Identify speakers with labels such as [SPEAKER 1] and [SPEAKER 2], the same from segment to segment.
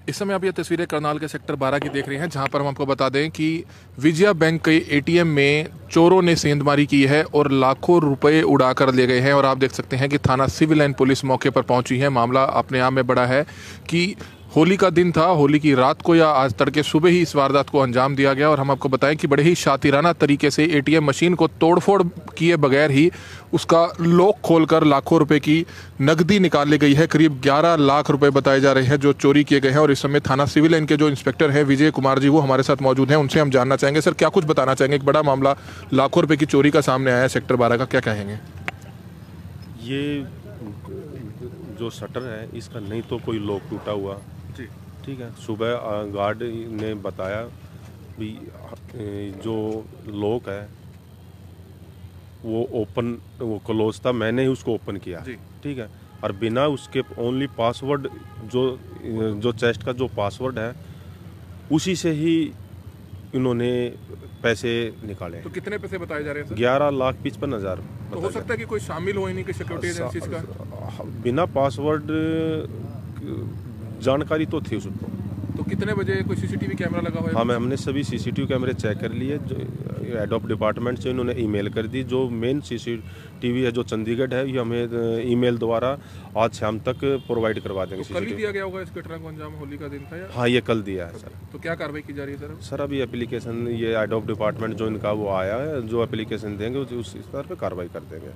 [SPEAKER 1] इस समय आप ये तस्वीरें करनाल के सेक्टर 12 की देख रहे हैं, जहां पर हम आपको बता दें कि विजया बैंक के एटीएम में चोरों ने सेंधमारी की है और लाखों रुपए उड़ा कर ले गए हैं। और आप देख सकते हैं कि थाना सिविल लाइन पुलिस मौके पर पहुंची है। मामला अपने आप में बड़ा है कि होली का दिन था, होली की रात को या आज तड़के सुबह ही इस वारदात को अंजाम दिया गया। और हम आपको बताएं कि बड़े ही शातिराना तरीके से एटीएम मशीन को तोड़फोड़ किए बगैर ही उसका लॉक खोलकर लाखों रुपए की नकदी निकाल ली गई है। करीब 11 लाख रुपए बताए जा रहे हैं जो चोरी किए गए हैं। और इस समय थाना सिविल लाइन के जो इंस्पेक्टर हैं विजय कुमार जी, वो हमारे साथ मौजूद हैं। उनसे हम जानना चाहेंगे, सर क्या कुछ बताना चाहेंगे? एक बड़ा मामला लाखों रुपए की चोरी का सामने आया है सेक्टर 12 का, क्या कहेंगे?
[SPEAKER 2] ये जो शटर है इसका नहीं तो कोई लॉक टूटा हुआ, ठीक है। सुबह गार्ड ने बताया भी जो लॉक है वो ओपन, वो क्लोज था, मैंने ही उसको ओपन किया, ठीक है। और बिना उसके ओनली पासवर्ड जो चेस्ट का जो पासवर्ड है उसी से ही इन्होंने पैसे निकाले।
[SPEAKER 1] तो कितने पैसे बताए जा रहे हैं सर?
[SPEAKER 2] 11,55,000।
[SPEAKER 1] तो हो सकता है कि कोई शामिल हो ही नहीं कि सिक्योरिटी एजेंसीज का
[SPEAKER 2] बिना पासवर्ड जानकारी तो थी उसको।
[SPEAKER 1] तो कितने बजे कोई सीसीटीवी कैमरा लगा हुआ है?
[SPEAKER 2] हाँ, हमने सभी सीसीटीवी कैमरे चेक कर लिए। जो हेड ऑफ डिपार्टमेंट से इन्होंने ईमेल कर दी। जो मेन सीसीटीवी है जो चंडीगढ़ है, ये हमें ईमेल द्वारा आज शाम तक प्रोवाइड करवा देंगे।
[SPEAKER 1] तो कल ही दिया गया होगा इस घटना को अंजाम? होली का दिन था या?
[SPEAKER 2] हाँ, ये कल दिया है सर।
[SPEAKER 1] तो क्या कार्रवाई की जा रही है सर?
[SPEAKER 2] सर अभी एप्लीकेशन, ये हेड ऑफ डिपार्टमेंट जो इनका वो आया है, जो एप्लीकेशन देंगे उस स्तर पर कार्रवाई कर देंगे।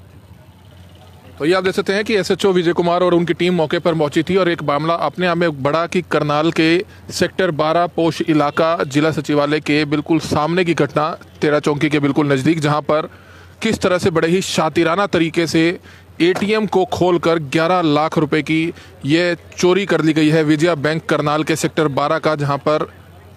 [SPEAKER 1] तो ये आप देख सकते हैं कि एसएचओ विजय कुमार और उनकी टीम मौके पर पहुंची थी। और एक मामला अपने आप में बड़ा कि करनाल के सेक्टर 12 पोश इलाका जिला सचिवालय के बिल्कुल सामने की घटना, तेरा चौकी के बिल्कुल नज़दीक, जहां पर किस तरह से बड़े ही शातिराना तरीके से एटीएम को खोलकर 11 लाख रुपए की ये चोरी कर ली गई है विजया बैंक करनाल के सेक्टर 12 का। जहां पर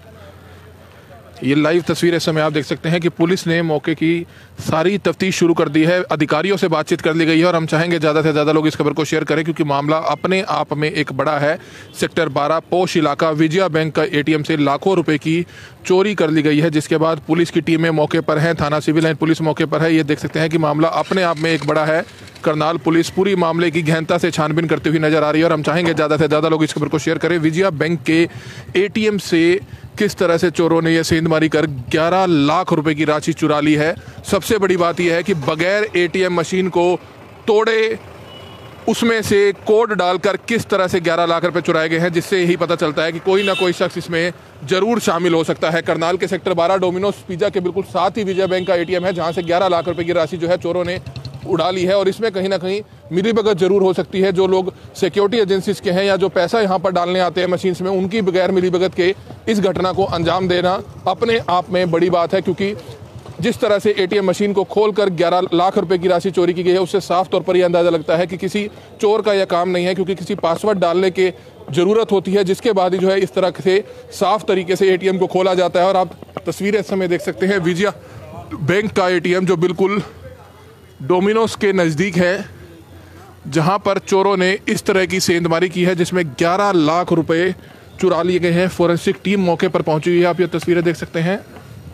[SPEAKER 1] ये लाइव तस्वीर इस समय आप देख सकते हैं कि पुलिस ने मौके की सारी तफ्तीश शुरू कर दी है, अधिकारियों से बातचीत कर ली गई है। और हम चाहेंगे ज़्यादा से ज़्यादा लोग इस खबर को शेयर करें, क्योंकि मामला अपने आप में एक बड़ा है। सेक्टर 12 पोश इलाका विजया बैंक का एटीएम से लाखों रुपए की चोरी कर ली गई है, जिसके बाद पुलिस की टीमें मौके पर हैं, थाना सिविल लाइन पुलिस मौके पर है। ये देख सकते हैं कि मामला अपने आप में एक बड़ा है। करनाल पुलिस पूरी मामले की गहनता से छानबीन करती हुई नजर आ रही है। और हम चाहेंगे ज़्यादा से ज़्यादा लोग इस खबर को शेयर करें। विजया बैंक के एटीएम से किस तरह से चोरों ने यह सेंधमारी कर 11 लाख रुपए की राशि चुरा ली है। सबसे बड़ी बात यह है कि बगैर एटीएम मशीन को तोड़े उसमें से कोड डालकर किस तरह से 11 लाख रुपए चुराए गए हैं, जिससे यही पता चलता है कि कोई ना कोई शख्स इसमें जरूर शामिल हो सकता है। करनाल के सेक्टर 12 डोमिनोज पिज्जा के बिल्कुल साथ ही विजय बैंक का एटीएम है, जहां से 11 लाख रुपए की राशि जो है चोरों ने उड़ा ली है। और इसमें कहीं ना कहीं मिलीभगत जरूर हो सकती है। जो लोग सिक्योरिटी एजेंसीज के हैं या जो पैसा यहाँ पर डालने आते हैं मशीन्स में, उनकी बगैर मिलीभगत के इस घटना को अंजाम देना अपने आप में बड़ी बात है। क्योंकि जिस तरह से एटीएम मशीन को खोलकर 11 लाख रुपए की राशि चोरी की गई है, उससे साफ तौर पर यह अंदाजा लगता है कि किसी चोर का यह काम नहीं है, क्योंकि किसी पासवर्ड डालने की जरूरत होती है, जिसके बाद ही जो है इस तरह से साफ तरीके से एटीएम को खोला जाता है। और आप तस्वीरें इस समय देख सकते हैं विजया बैंक का एटीएम, जो बिल्कुल डोमिनोज के नज़दीक है, जहां पर चोरों ने इस तरह की सेंधमारी की है, जिसमें 11 लाख रुपए चुरा लिए गए हैं। फोरेंसिक टीम मौके पर पहुंची हुई है, आप ये तस्वीरें देख सकते हैं।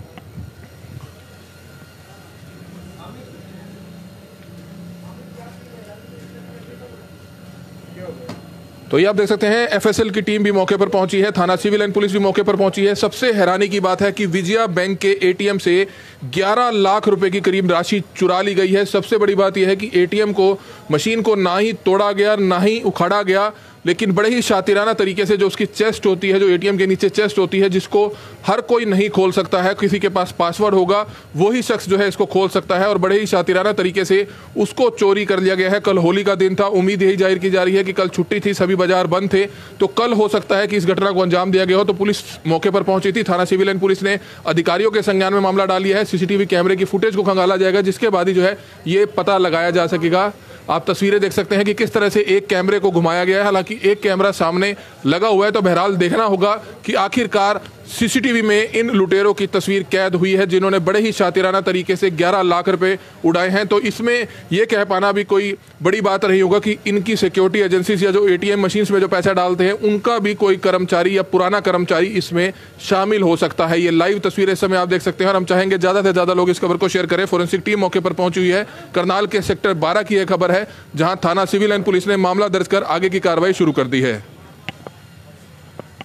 [SPEAKER 1] तो ये आप देख सकते हैं एफएसएल की टीम भी मौके पर पहुंची है, थाना सिविल लाइन पुलिस भी मौके पर पहुंची है। सबसे हैरानी की बात है कि विजया बैंक के एटीएम से 11 लाख रुपए की करीब राशि चुरा ली गई है। सबसे बड़ी बात यह है कि एटीएम को, मशीन को ना ही तोड़ा गया ना ही उखाड़ा गया, लेकिन बड़े ही शातिराना तरीके से जो उसकी चेस्ट होती है, जो एटीएम के नीचे चेस्ट होती है, जिसको हर कोई नहीं खोल सकता है, किसी के पास पासवर्ड होगा वही शख्स जो है इसको खोल सकता है। और बड़े ही शातिराना तरीके से उसको चोरी कर लिया गया है। कल होली का दिन था, उम्मीद यही जाहिर की जा रही है कि कल छुट्टी थी, सभी बाजार बंद थे, तो कल हो सकता है कि इस घटना को अंजाम दिया गया हो। तो पुलिस मौके पर पहुंची थी, थाना सिविल लाइन पुलिस ने अधिकारियों के संज्ञान में मामला डाल लिया है। सीसीटीवी कैमरे की फुटेज को खंगाला जाएगा, जिसके बाद ही जो है ये पता लगाया जा सकेगा। आप तस्वीरें देख सकते हैं कि किस तरह से एक कैमरे को घुमाया गया है। हालांकि एक कैमरा सामने लगा हुआ है, तो बहरहाल देखना होगा कि आखिरकार सीसीटीवी में इन लुटेरों की तस्वीर कैद हुई है, जिन्होंने बड़े ही शातिराना तरीके से 11 लाख रुपए उड़ाए हैं। तो इसमें यह कह पाना भी कोई बड़ी बात नहीं होगा कि इनकी सिक्योरिटी एजेंसीज या जो एटीएम मशीन्स में जो पैसा डालते हैं, उनका भी कोई कर्मचारी या पुराना कर्मचारी इसमें शामिल हो सकता है। ये लाइव तस्वीरें इस समय आप देख सकते हैं। और हम चाहेंगे ज़्यादा से ज़्यादा लोग इस खबर को शेयर करें। फोरेंसिक टीम मौके पर पहुंची हुई है। करनाल के सेक्टर 12 की यह खबर है, जहां थाना सिविल लाइन पुलिस ने मामला दर्ज कर आगे की कार्रवाई शुरू कर दी है।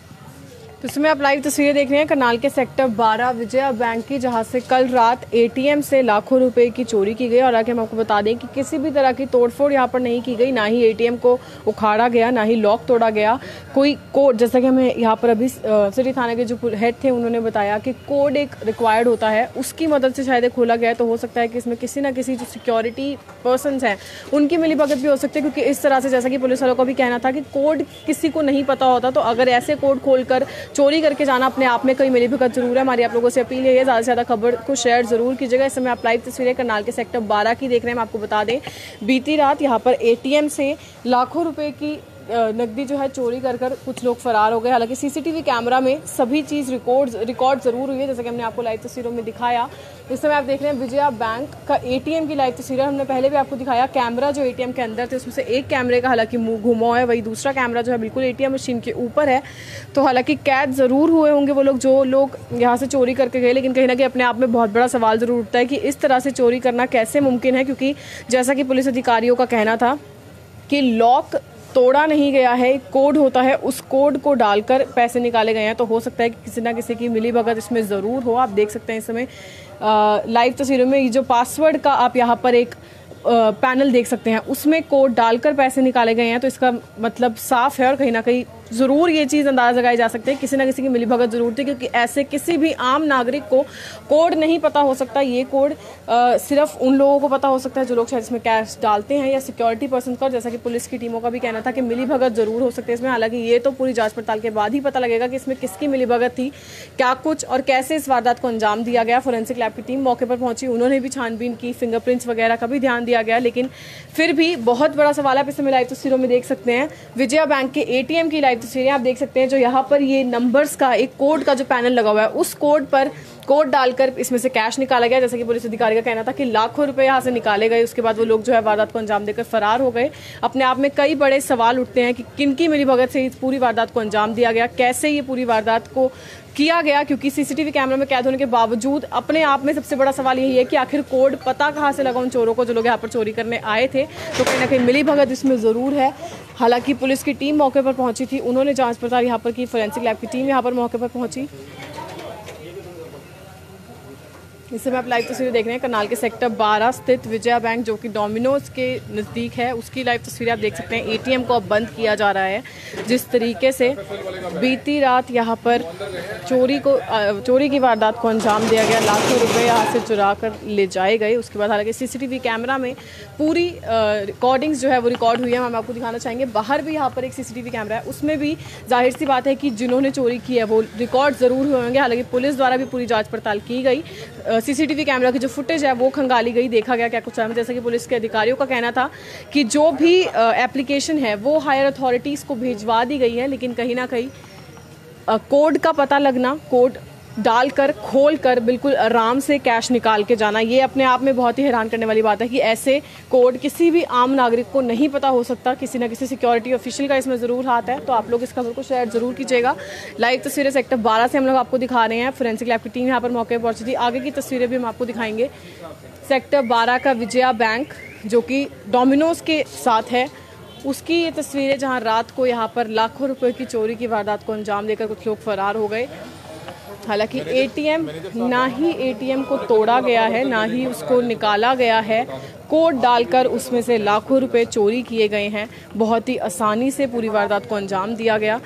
[SPEAKER 3] तो इसमें आप लाइव तस्वीरें देख रहे हैं करनाल के सेक्टर 12 विजया बैंक की, जहां से कल रात एटीएम से लाखों रुपए की चोरी की गई। और आगे हम आपको बता दें कि किसी भी तरह की तोड़फोड़ यहां पर नहीं की गई, ना ही एटीएम को उखाड़ा गया, ना ही लॉक तोड़ा गया। कोई कोड, जैसा कि हमें यहाँ पर अभी सिटी थाने के जो हेड थे उन्होंने बताया कि कोड एक रिक्वायर्ड होता है, उसकी मदद से शायद खोला गया है। तो हो सकता है कि इसमें किसी ना किसी जो सिक्योरिटी पर्सनस हैं उनकी मिलीभगत भी हो सकती है, क्योंकि इस तरह से, जैसा कि पुलिस वालों का भी कहना था कि कोड किसी को नहीं पता होता, तो अगर ऐसे कोड खोलकर चोरी करके जाना अपने आप में कोई मिलीभगत जरूर है। हमारी आप लोगों से अपील है ज़्यादा से ज़्यादा खबर को शेयर जरूर कीजिएगा। इस समय आप लाइव तस्वीरें करनाल के सेक्टर 12 की देख रहे हैं। हम आपको बता दें बीती रात यहाँ पर एटीएम से लाखों रुपए की नकदी जो है चोरी कर कुछ लोग फरार हो गए। हालांकि सीसीटीवी कैमरा में सभी चीज़ रिकॉर्ड जरूर हुई है, जैसा कि हमने आपको लाइव तस्वीरों में दिखाया। इस समय आप देख रहे हैं विजया बैंक का एटीएम की लाइव तस्वीरें। हमने पहले भी आपको दिखाया कैमरा जो एटीएम के अंदर थे, उसमें से एक कैमरे का हालांकि मुंह घुमाव है, वही दूसरा कैमरा जो है बिल्कुल एटीएम मशीन के ऊपर है। तो हालांकि कैद जरूर हुए होंगे वो लोग, जो लोग यहाँ से चोरी करके गए, लेकिन कहीं ना कहीं अपने आप में बहुत बड़ा सवाल जरूर उठता है कि इस तरह से चोरी करना कैसे मुमकिन है, क्योंकि जैसा कि पुलिस अधिकारियों का कहना था कि लॉक तोड़ा नहीं गया है, एक कोड होता है, उस कोड को डालकर पैसे निकाले गए हैं। तो हो सकता है कि किसी ना किसी की मिलीभगत इसमें ज़रूर हो। आप देख सकते हैं इस समय लाइव तस्वीरों में ये जो पासवर्ड का आप यहाँ पर एक पैनल देख सकते हैं, उसमें कोड डालकर पैसे निकाले गए हैं। तो इसका मतलब साफ है और कहीं ना कहीं ज़रूर ये चीज़ अंदाज़ लगाई जा सकती है किसी ना किसी की मिलीभगत जरूर थी, क्योंकि ऐसे किसी भी आम नागरिक को कोड नहीं पता हो सकता। ये कोड सिर्फ उन लोगों को पता हो सकता है जो लोग शायद इसमें कैश डालते हैं या सिक्योरिटी पर्सन का। जैसा कि पुलिस की टीमों का भी कहना था कि मिलीभगत जरूर हो सकती है इसमें। हालांकि ये तो पूरी जांच पड़ताल के बाद ही पता लगेगा कि इसमें किसकी मिलीभगत थी, क्या कुछ और कैसे इस वारदात को अंजाम दिया गया। फोरेंसिक लैब की टीम मौके पर पहुंची, उन्होंने भी छानबीन की, फिंगरप्रिंट्स वगैरह का भी ध्यान दिया गया। लेकिन फिर भी बहुत बड़ा सवाल आप इसमें लाइव तस्वीरों में देख सकते हैं विजया बैंक के एटीएम की लाइव तस्वीरें आप देख सकते हैं। जो यहाँ पर ये नंबर्स का एक कोड का जो पैनल लगा हुआ है, उस कोड पर कोड डालकर इसमें से कैश निकाला गया। जैसा कि पुलिस अधिकारी का कहना था कि लाखों रुपए यहाँ से निकाले गए। उसके बाद वो लोग जो है वारदात को अंजाम देकर फरार हो गए। अपने आप में कई बड़े सवाल उठते हैं कि किनकी मिलीभगत से इस पूरी वारदात को अंजाम दिया गया, कैसे ये पूरी वारदात को किया गया, क्योंकि सीसीटीवी कैमरा में कैद होने के बावजूद अपने आप में सबसे बड़ा सवाल यही है कि आखिर कोड पता कहाँ से लगा उन चोरों को जो लोग यहाँ पर चोरी करने आए थे। तो कहीं ना कहीं मिलीभगत इसमें ज़रूर है। हालांकि पुलिस की टीम मौके पर पहुंची थी, उन्होंने जांच पड़ताल यहाँ पर की, फोरेंसिक लैब की टीम यहाँ पर मौके पर पहुंची। इस समय आप लाइव तस्वीरें देख रहे हैं करनाल के सेक्टर 12 स्थित विजया बैंक, जो कि डोमिनोज के नज़दीक है, उसकी लाइव तस्वीरें आप देख सकते हैं। एटीएम को अब बंद किया जा रहा है। जिस तरीके से बीती रात यहाँ पर चोरी की वारदात को अंजाम दिया गया, लाखों रुपए यहाँ से चुरा कर ले जाए गए। उसके बाद हालांकि सीसीटीवी कैमरा में पूरी रिकॉर्डिंग्स जो है वो रिकॉर्ड हुई है। हम आपको दिखाना चाहेंगे। बाहर भी यहाँ पर एक सीसीटीवी कैमरा है, उसमें भी जाहिर सी बात है कि जिन्होंने चोरी की है वो रिकॉर्ड ज़रूर हुए होंगे। हालांकि पुलिस द्वारा भी पूरी जाँच पड़ताल की गई। सीसीटीवी कैमरा की जो फुटेज है वो खंगाली गई, देखा गया क्या कुछ है। जैसा कि पुलिस के अधिकारियों का कहना था कि जो भी एप्लीकेशन है वो हायर अथॉरिटीज़ को भिजवा दी गई है, लेकिन कहीं ना कहीं कोड का पता लगना, कोड डालकर खोलकर बिल्कुल आराम से कैश निकाल के जाना, ये अपने आप में बहुत ही हैरान करने वाली बात है कि ऐसे कोड किसी भी आम नागरिक को नहीं पता हो सकता। किसी न किसी सिक्योरिटी ऑफिशियल का इसमें ज़रूर हाथ है। तो आप लोग इस खबर को शेयर जरूर कीजिएगा। लाइव तस्वीरें सेक्टर 12 से हम लोग आपको दिखा रहे हैं। फोरेंसिक लैब की टीम यहाँ पर मौके पर पहुंची थी। आगे की तस्वीरें भी हम आपको दिखाएंगे। सेक्टर 12 का विजया बैंक, जो कि डोमिनोज के साथ है, उसकी ये तस्वीरें, जहाँ रात को यहाँ पर लाखों रुपए की चोरी की वारदात को अंजाम देकर कुछ लोग फरार हो गए। हालांकि एटीएम, ना ही एटीएम को तोड़ा गया है, ना ही उसको निकाला गया है। कोड डालकर उसमें से लाखों रुपए चोरी किए गए हैं। बहुत ही आसानी से पूरी वारदात को अंजाम दिया गया।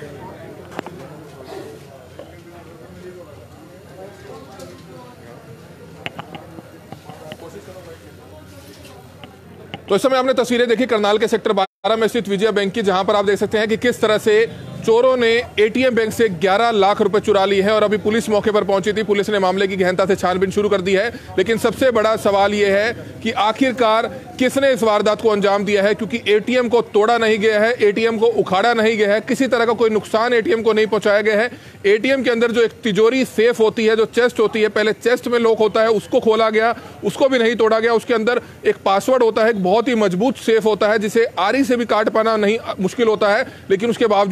[SPEAKER 1] तो इस समय आपने तस्वीरें देखी करनाल के सेक्टर 12 में स्थित विजया बैंक की, जहां पर आप देख सकते हैं कि किस तरह से चोरों ने एटीएम बैंक से 11 लाख रुपए चुरा ली है। और अभी पुलिस मौके पर पहुंची थी। पुलिस ने मामले की गहनता से छानबीन शुरू कर दी है। लेकिन सबसे बड़ा सवाल यह है कि आखिरकार किसने इस वारदात को अंजाम दिया है, क्योंकि एटीएम को तोड़ा नहीं गया है, एटीएम को उखाड़ा नहीं गया है, किसी तरह का कोई नुकसान एटीएम को नहीं पहुंचाया गया है। एटीएम के अंदर जो एक तिजोरी सेफ होती है, जो चेस्ट होती है, पहले चेस्ट में लॉक होता है, उसको खोला गया, उसको भी नहीं तोड़ा गया। उसके अंदर एक पासवर्ड होता है, एक बहुत ही मजबूत सेफ होता है, जिसे आरी से भी काट पाना नहीं मुश्किल होता है, लेकिन उसके बावजूद भी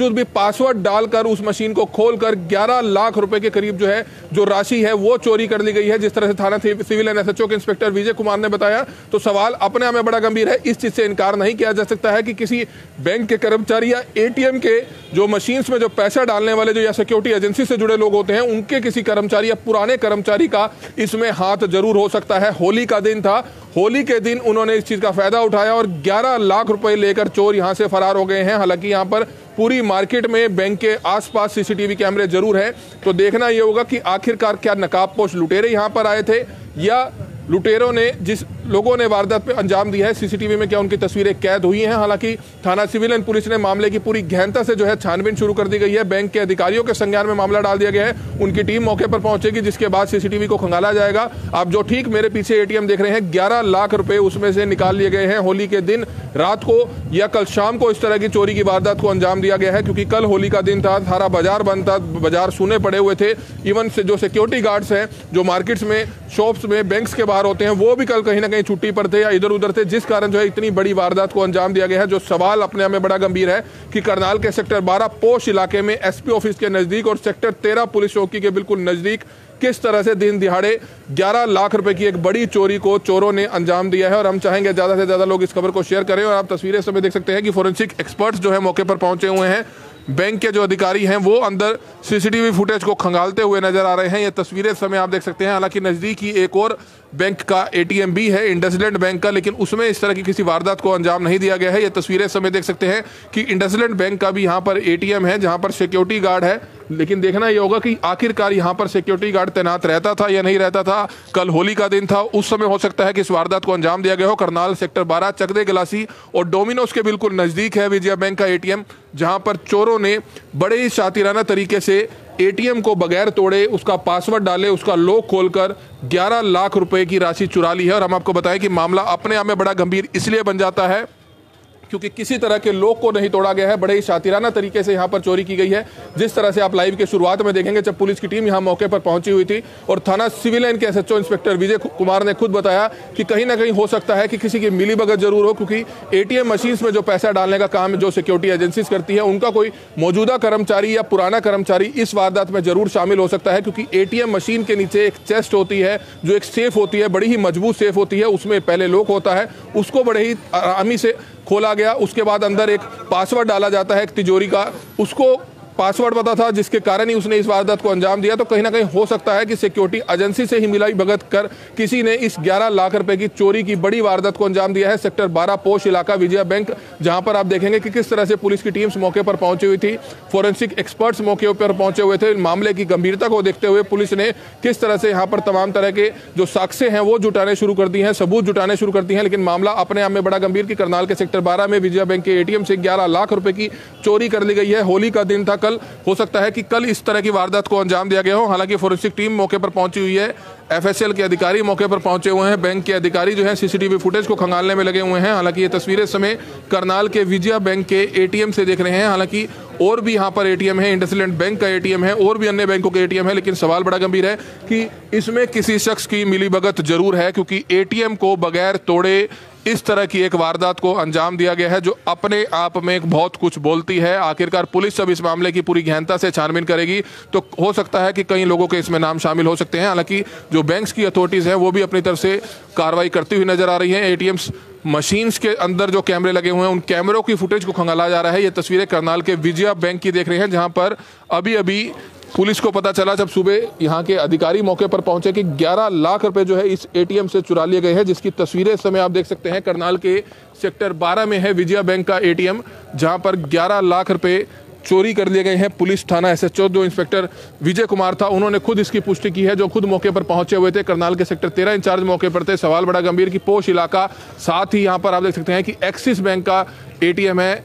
[SPEAKER 1] पासवर्ड डालकर उस मशीन को खोलकर 11 लाख रुपए के करीब जो है जो राशि है वो चोरी कर ली गई है। जिस तरह से थाना सिविल एंड एसएचओ के इंस्पेक्टर विजय कुमार ने बताया, तो सवाल अपने आप में बड़ा गंभीर है। इस चीज से इनकार नहीं किया जा सकता है कि किसी बैंक के कर्मचारी या एटीएम के जो मशीन्स में जो पैसा डालने वाले जो या सिक्योरिटी एजेंसी से जुड़े लोग होते हैं उनके किसी कर्मचारी या पुराने कर्मचारी का इसमें हाथ जरूर हो सकता है। होली का दिन था, होली के दिन उन्होंने इस चीज का फायदा उठाया और 11 लाख रुपए लेकर चोर यहां से फरार हो गए हैं। हालांकि यहां पर पूरी मार्केट में बैंक के आसपास सीसीटीवी कैमरे जरूर हैं, तो देखना यह होगा कि आखिरकार क्या नकाबपोश लुटेरे यहां पर आए थे या लुटेरों ने जिस लोगों ने वारदात पे अंजाम दिया है सीसीटीवी में क्या उनकी तस्वीरें कैद हुई हैं। हालांकि थाना सिविल एंड पुलिस ने मामले की पूरी गहनता से जो है छानबीन शुरू कर दी गई है। बैंक के अधिकारियों के संज्ञान में मामला डाल दिया गया है, उनकी टीम मौके पर पहुंचेगी जिसके बाद सीसीटीवी को खंगाला जाएगा। आप जो ठीक मेरे पीछे एटीएम देख रहे हैं, 11 लाख रुपए उसमें से निकाल लिए गए हैं। होली के दिन रात को या कल शाम को इस तरह की चोरी की वारदात को अंजाम दिया गया है, क्योंकि कल होली का दिन था, सारा बाजार बंद था, बाजार सूने पड़े हुए थे। इवन से जो सिक्योरिटी गार्ड्स हैं जो मार्केट्स में, शॉप्स में, बैंक्स के बाहर होते हैं, वो भी कल कहीं ना कहीं छुट्टी पर थे या इधर उधर थे, जिस कारण जो है इतनी बड़ी वारदात को अंजाम दिया गया है। जो सवाल अपने आप में बड़ा गंभीर है कि करनाल के सेक्टर 12 पोश इलाके में एसपी ऑफिस के नजदीक और सेक्टर 13 पुलिस चौकी के बिल्कुल नजदीक किस तरह से दिन दिहाड़े 11 लाख रुपए की एक बड़ी चोरी को चोरों ने अंजाम दिया है। और हम चाहेंगे ज्यादा से ज्यादा लोग इस खबर को शेयर करें। और आप तस्वीरें समय देख सकते हैं कि फोरेंसिक एक्सपर्ट्स जो है मौके पर पहुंचे हुए हैं। बैंक के जो अधिकारी हैं वो अंदर सीसीटीवी फुटेज को खंगालते हुए नजर आ रहे हैं। ये तस्वीरें समय आप देख सकते हैं। हालांकि नजदीक ही एक और बैंक का एटीएम भी है, इंडसलैंड बैंक का, लेकिन उसमें इस तरह की किसी वारदात को अंजाम नहीं दिया गया है। ये तस्वीरें समय देख सकते हैं कि इंडसलैंड बैंक का भी यहाँ पर एटीएम है जहाँ पर सिक्योरिटी गार्ड है, लेकिन देखना यह होगा कि आखिरकार यहाँ पर सिक्योरिटी गार्ड तैनात रहता था या नहीं रहता था। कल होली का दिन था, उस समय हो सकता है कि इस वारदात को अंजाम दिया गया हो। करनाल सेक्टर 12 चकदे गलासी और डोमिनोज के बिल्कुल नजदीक है विजया बैंक का एटीएम, जहां पर चोरों ने बड़े ही शातिराना तरीके से एटीएम को बगैर तोड़े, उसका पासवर्ड डाले, उसका लॉक खोलकर 11 लाख रुपए की राशि चुरा ली है। और हम आपको बताएं कि मामला अपने आप में बड़ा गंभीर इसलिए बन जाता है क्योंकि किसी तरह के लॉक को नहीं तोड़ा गया है, बड़े ही शातिराना तरीके से यहाँ पर चोरी की गई है। जिस तरह से आप लाइव के शुरुआत में देखेंगे जब पुलिस की टीम यहाँ मौके पर पहुंची हुई थी और थाना सिविल लाइन के एसएचओ इंस्पेक्टर विजय कुमार ने खुद बताया कि कहीं ना कहीं हो सकता है कि किसी की मिलीभगत जरूर हो, क्योंकि एटीएम मशीन में जो पैसा डालने का काम जो सिक्योरिटी एजेंसीज करती है उनका कोई मौजूदा कर्मचारी या पुराना कर्मचारी इस वारदात में जरूर शामिल हो सकता है। क्योंकि एटीएम मशीन के नीचे एक चेस्ट होती है, जो एक सेफ होती है, बड़ी ही मजबूत सेफ होती है, उसमें पहले लॉक होता है, उसको बड़े ही आरामी से खोला गया। उसके बाद अंदर एक पासवर्ड डाला जाता है एक तिजोरी का, उसको पासवर्ड पता था जिसके कारण ही उसने इस वारदात को अंजाम दिया। तो कहीं ना कहीं हो सकता है कि सिक्योरिटी एजेंसी से ही मिलाई भगत कर किसी ने इस 11 लाख रुपए की चोरी की बड़ी वारदात को अंजाम दिया है। सेक्टर 12 पोश इलाका विजया बैंक, जहां पर आप देखेंगे कि किस तरह से पुलिस की टीम्स मौके पर पहुंची हुई थी, फोरेंसिक एक्सपर्ट्स मौके पर पहुंचे हुए थे। मामले की गंभीरता को देखते हुए पुलिस ने किस तरह से यहाँ पर तमाम तरह के जो साक्ष्य हैं वो जुटाने शुरू कर दी हैं, सबूत जुटाने शुरू कर दी हैं। लेकिन मामला अपने आप में बड़ा गंभीर कि करनाल के सेक्टर 12 में विजया बैंक के एटीएम से 11 लाख रुपए की चोरी कर ली गई है। होली का दिन था, कल हो सकता है कि कल इस तरह की वारदात को अंजाम दिया गया हो। हालांकि फोरेंसिक टीम मौके पर पहुंची हुई है, एफएसएल के अधिकारी मौके पर पहुंचे हुए हैं, बैंक के अधिकारी जो है सीसीटीवी फुटेज को खंगालने में लगे हुए हैं। हालांकि ये तस्वीरें समय करनाल के विजया बैंक के एटीएम से देख रहे हैं। हालांकि और भी यहाँ पर एटीएम है, इंडसलैंड बैंक का एटीएम है और भी अन्य बैंकों के एटीएम है, लेकिन सवाल बड़ा गंभीर है कि इसमें किसी शख्स की मिलीभगत जरूर है, क्योंकि एटीएम को बगैर तोड़े इस तरह की एक वारदात को अंजाम दिया गया है जो अपने आप में बहुत कुछ बोलती है। आखिरकार पुलिस अब इस मामले की पूरी गहनता से छानबीन करेगी, तो हो सकता है कि कई लोगों के इसमें नाम शामिल हो सकते हैं। हालांकि जो बैंक्स की अथॉरिटीज हैं वो भी अपनी तरफ से कार्रवाई करती हुई नजर आ रही हैं। एटीएम्स मशीन्स के अंदर जो कैमरे लगे हुए हैं उन कैमरों की फुटेज को खंगाला जा रहा है। ये तस्वीरें करनाल के विजया बैंक की देख रहे हैं, जहां पर अभी अभी पुलिस को पता चला जब सुबह यहाँ के अधिकारी मौके पर पहुंचे कि 11 लाख रुपए जो है इस एटीएम से चुरा लिए गए हैं, जिसकी तस्वीरें इस समय आप देख सकते हैं। करनाल के सेक्टर 12 में है विजया बैंक का एटीएम, जहां पर 11 लाख रुपए चोरी कर लिए गए हैं। पुलिस थाना एसएचओ जो इंस्पेक्टर विजय कुमार था उन्होंने खुद इसकी पुष्टि की है, जो खुद मौके पर पहुंचे हुए थे। करनाल के सेक्टर 13 इंचार्ज मौके पर थे। सवाल बड़ा गंभीर कि पोश इलाका, साथ ही यहाँ पर आप देख सकते हैं कि एक्सिस बैंक का एटीएम है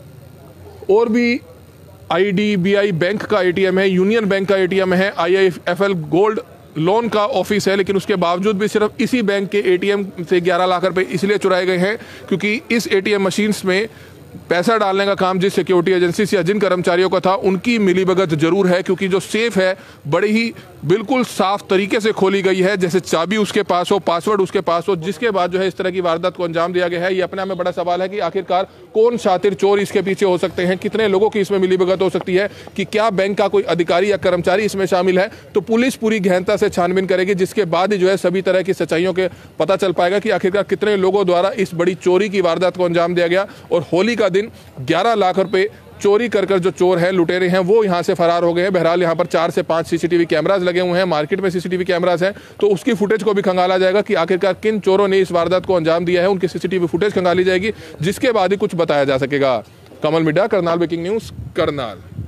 [SPEAKER 1] और भी आईडीबीआई बैंक का एटीएम है, यूनियन बैंक का एटीएम है, आईआईएफएल गोल्ड लोन का ऑफिस है। लेकिन उसके बावजूद भी सिर्फ इसी बैंक के एटीएम से 11 लाख रुपए इसलिए चुराए गए हैं क्योंकि इस एटीएम मशीन्स में पैसा डालने का काम जिस सिक्योरिटी एजेंसी से या जिन कर्मचारियों का था उनकी मिलीभगत जरूर है, क्योंकि जो सेफ है बड़ी ही बिल्कुल साफ तरीके से खोली गई है, जैसे चाबी उसके पास हो, पासवर्ड उसके पास हो, जिसके बाद जो है इस तरह की वारदात को अंजाम दिया गया है। ये अपने आप में बड़ा सवाल है कि आखिरकार कौन शातिर चोर इसके पीछे हो सकते हैं, कितने लोगों की इसमें मिलीभगत हो सकती है, कि क्या बैंक का कोई अधिकारी या कर्मचारी इसमें शामिल है। तो पुलिस पूरी गहनता से छानबीन करेगी, जिसके बाद ही जो है सभी तरह की सच्चाइयों के पता चल पाएगा कि आखिरकार कितने लोगों द्वारा इस बड़ी चोरी की वारदात को अंजाम दिया गया। और होली का दिन 11 लाख रुपए चोरी कर जो चोर हैं, लुटेरे हैं, वो यहां से फरार हो गए हैं। बहरहाल यहां पर 4 से 5 सीसीटीवी कैमरास लगे हुए हैं, मार्केट में सीसीटीवी कैमरास हैं, तो उसकी फुटेज को भी खंगाला जाएगा कि आखिरकार किन चोरों ने इस वारदात को अंजाम दिया है। उनकी सीसीटीवी फुटेज खंगाली जाएगी, जिसके बाद ही कुछ बताया जा सकेगा। Kamal Midda, Karnal breaking news, Karnal.